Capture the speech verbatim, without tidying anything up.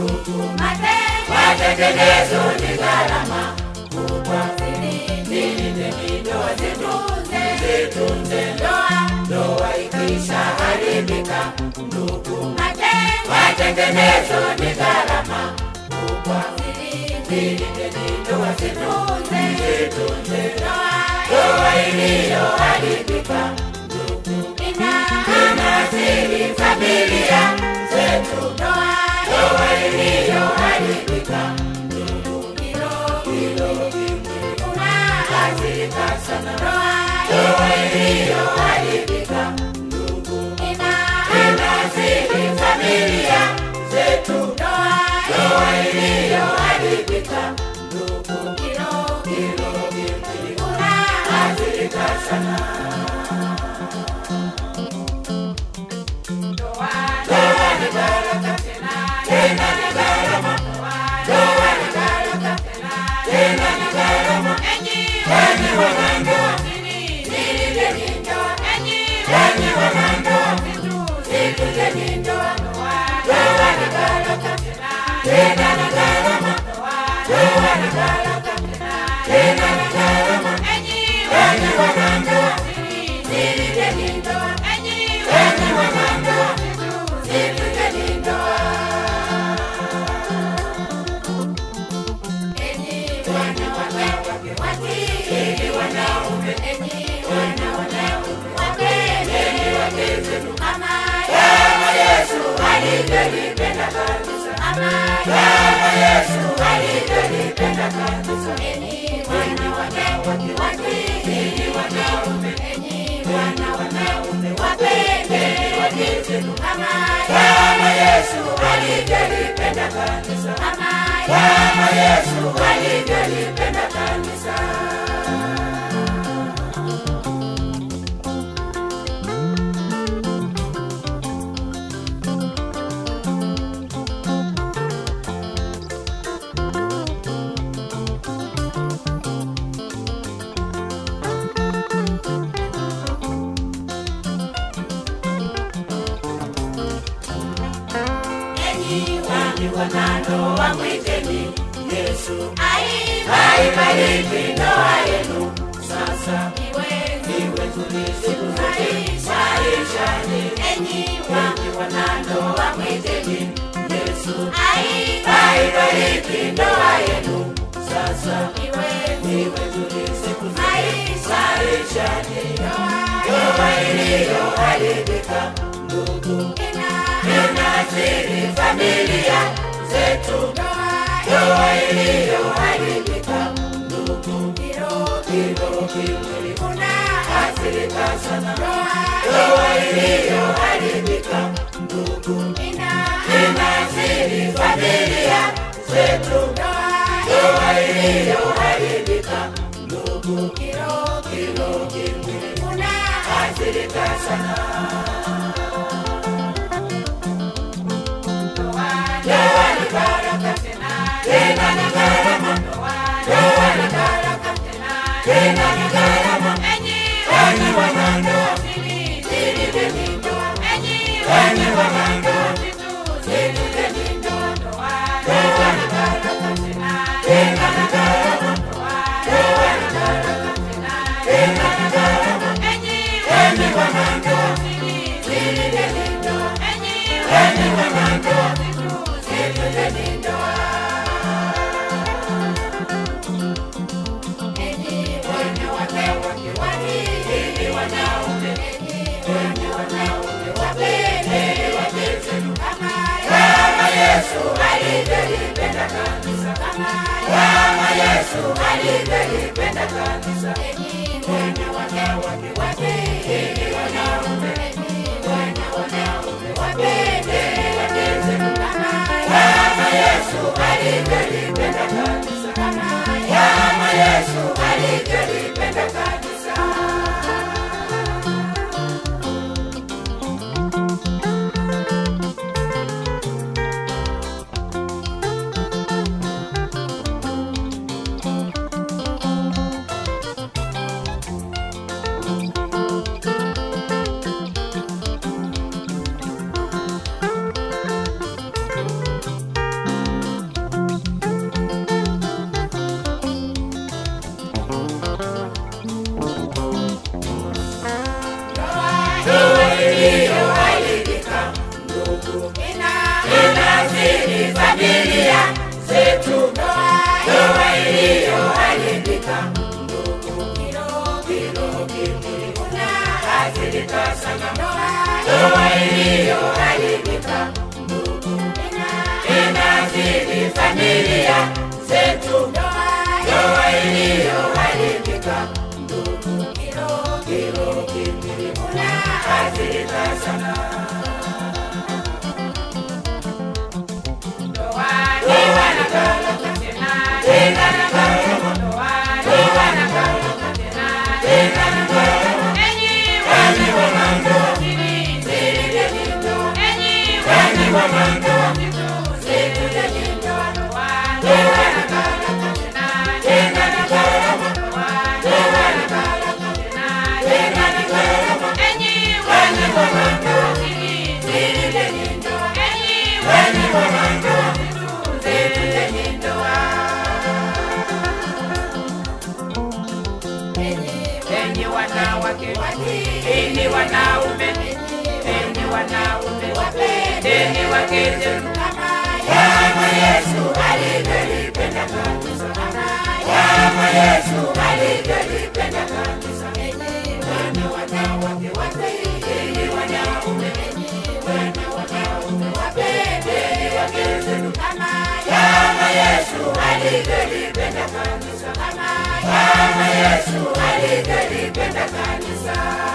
Matengenezo ni gharama kubwa, zilinde ndoa zetu, zitunze ndoa, ndoa ikishaharibika ndugu. Matengenezo ni gharama kubwa, zilinde ndoa zetu, zitunze ndoa, ndoa iliyoharibika ndugu. Inaathiri familia zetu, ndoa iliyoharibika ndugu. Hilo hilo unaathirika sana, ndoa iliyoharibika ndugu. Inaathiri familia zetu, ndoa iliyoharibika ndugu. Hilo hilo unaathirika sana. Alivyolipenda kanisa, kama Yesu alivyolipenda kanisa. Enyi wana wanawake watii wanaume, enyi wana wanaume wapendeni wake zenu, kama Yesu alivyolipenda kanisa, kama Yesu alivyolipenda kanisa. Wanandoa mwiteni Yesu, aibariki ndoa yenu sasa, iwe nzuri siku zote maishani. Enyi wanandoa mwiteni Yesu, aibariki ndoa yenu sasa, iwe nzuri siku zote maishani. Ndoa iliyoharibika ndugu, inaathiri familia zetu, ndoa iliyoharibika ndugu. Hilo hilo unaathirika sana, ndoa iliyoharibika ndugu. Inaathiri familia zetu, ndoa iliyoharibika ndugu. Hilo hilo unaathirika sana. Tena ni gharama, ndoa ni gharama, tena ni gharama. Enyi wanandoa, zilindeni ndoa, enyi wanandoa, zilindeni ndoa. Ndoa ni gharama, tena ni gharama, ndoa ni gharama, tena ni gharama. Enyi wanandoa, zilindeni ndoa, enyi wanandoa, zilindeni ndoa. Yesu alivyolipenda kanisa, kama Yesu alivyolipenda kanisa. Enyi wanawake watii wanaume, wana wanaume wapendeni wake zenu, kama Yesu alivyolipenda kanisa, kama Yesu alivyolipenda kanisa. zetu, ndoa iliyoharibika. Ndugu, hilo hilo hili unaathirika sana. Ndoa iliyoharibika, ndugu, inaathiri familia zetu. Ndoa iliyoharibika, ndugu, hilo hilo hili unaathirika sana. Enyi wanawake, enyi wanaume, enyi wanaume, wapendeni wake zenu kama Yesu alivyolipenda kanisa. Kama Yesu alivyolipenda kanisa. Enyi wanawake, enyi wanaume, enyi wanaume, wapendeni wake zenu kama Yesu alivyolipenda kanisa. Kama Yesu alivyolipenda kanisa.